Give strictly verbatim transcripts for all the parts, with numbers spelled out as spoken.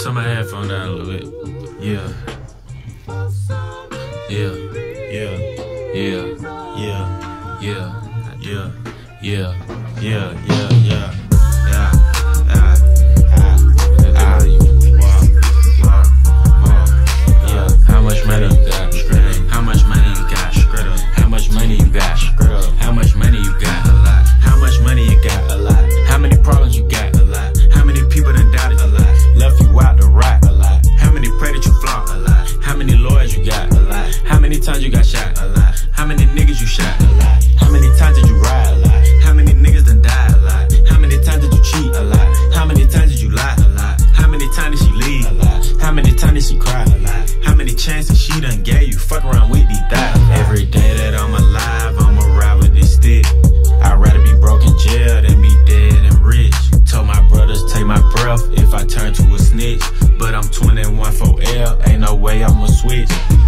Turn my headphone down a little bit. Yeah. Yeah. Yeah. Yeah. Yeah. Yeah. Yeah. Yeah. Yeah. Yeah. Yeah. How much money you got? How much money you got? How much money you got? How much money you got? A lot. How much money you got? A lot. How many problems you got? A lot. How many people done doubted you? A lot. Left you out to rot? A lot. How many pray that you flop? A lot. How many lawyers you got? A lot. How many times you got shot? A lot. How many niggas you shot? A lot. How many times did you ride? A lot. How many niggas done died? A lot. How many times did you cheat? A lot. How many times did you lie? A lot. How many times did she leave? A lot. How many times did she cry? A lot. How many chances she done gave you? Fuck around with these thighs. Every day that I'm alive, I'ma ride with this stick. I'd rather be broke in jail than be dead and rich. Told my brothers take my breath if I turn to a snitch. But I'm twenty-one for L, ain't no way I'ma switch.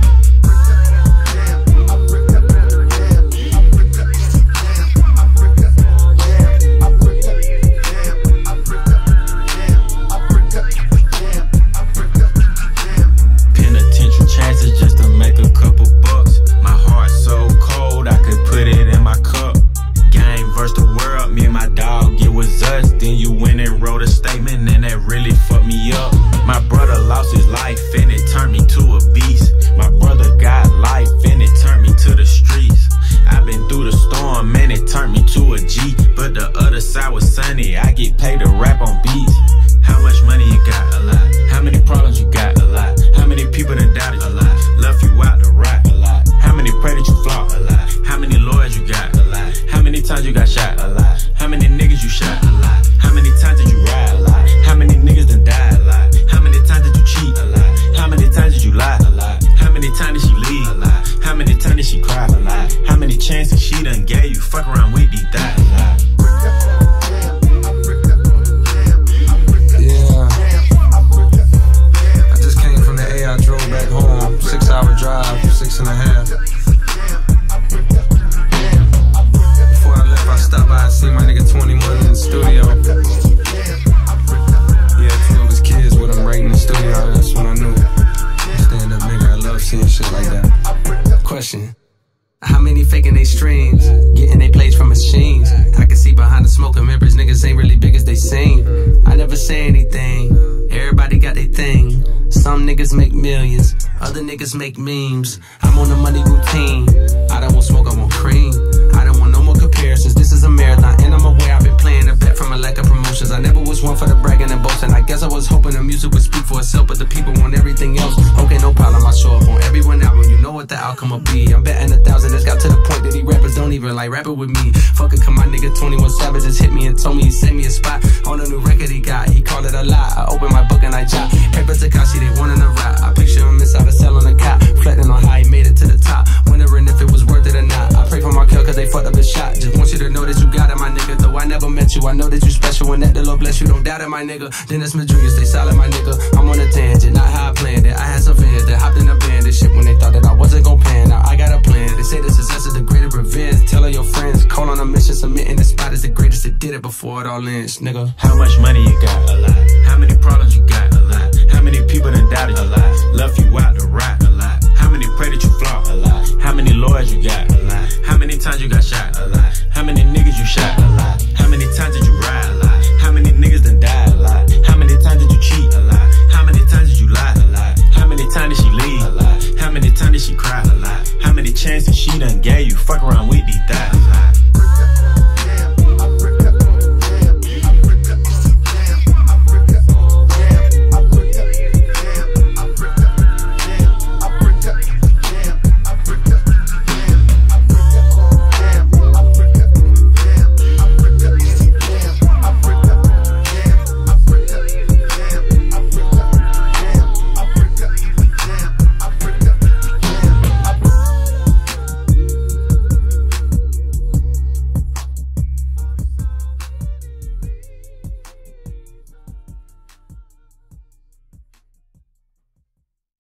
Penitential chances just to make a couple bucks. My heart so cold I could put it in my cup. Game versus the world, me and my dog, it was us. Then you went and wrote a statement and that really fucked me up. My brother lost his life and it turned me to a beast. My brother got life and it turned me to the streets. I've been through the storm and it turned me to a G. But the other side was sunny, I get paid to rap on beats. How much money you got? A lot. How many problems you got? A lot. How many people done doubted you? A lot. Left you out to rot? A lot. How many pray that you flop? A lot. How many lawyers you got? A lot. How many times you got shot? A lot. How many niggas you shot? A lot. How many times did you ride? A lot. How many niggas done died? A lot. How many times did you cheat? A lot. How many times did you lie? A lot. How many times did she leave? A lot. How many times did she cry? A lot. How many chances she done gave you? Fuck around with these thighs. Yeah. I just came from the A, I drove back home. Six hour drive, six and a half. Before I left, I stopped by and seen my nigga twenty-one in the studio. Yeah, two of his kids with him right in the studio. That's when I knew. Stand up nigga, I love seeing shit like that. Question. How many faking they streams, getting they plays from machines? I can see behind the smoke and members, niggas ain't really big as they seem. I never say anything, everybody got their thing. Some niggas make millions, other niggas make memes. I'm on the money routine, I don't want smoke, I want cream. I don't want no more comparisons, this is a marathon and I'm aware I've been playing a bet from a lack of promotions. I never was one for the bragging and boasting. I guess I was hoping the music would speak for itself, but the people want everything else. Okay, no problem, I show up on every one album, you know what the outcome will be. I'm betting a thousand, it's got to the point that these rappers don't even like rapping with me. Fuck it, come my nigga twenty-one Savage just hit me and told me he sent me a spot on a new record he got. He called it a lie, I opened my book and I jot. Paper Takashi, they wanting to rap. I picture him inside a cell on a cot, reflecting on how he made it to the top, wondering if it was worth it or not. I pray for my kill cause they fucked up his shot. Just want you to know that you got it, my nigga. Though I never met you, I know that you special and that the Lord bless you. Don't doubt it, my nigga. Dennis Madrid, stay solid, my nigga. I'm on a tangent, not how I planned it. I had some fans that hopped in a band and shit when they thought that I wasn't gon' pan. Now I got a plan. They say the success is the greatest revenge. Tell all your friends, call on a mission, submitting the spot is the greatest that did it before it all ends, nigga. How much money you got?